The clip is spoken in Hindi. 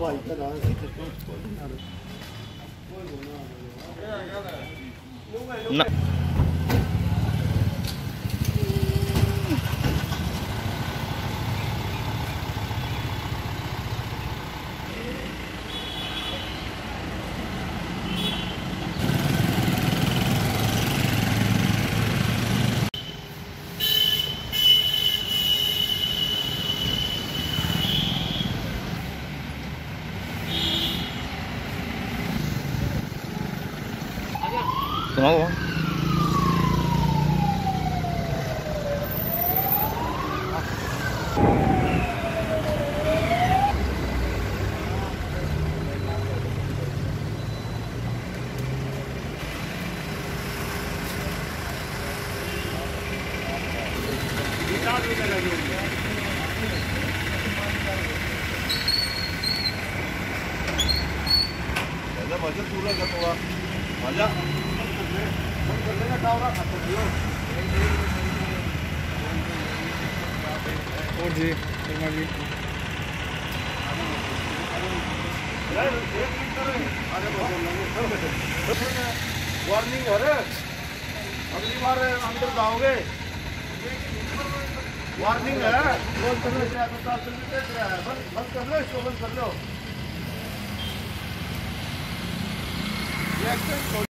भाई का ना सुनाओ। मजा पूरा करवा मजा और जी शर्मा जी वार्निंग है रे, अगली बार अंदर जाओगे वार्निंग है। बंद कर लो इसको, बंद कर लो।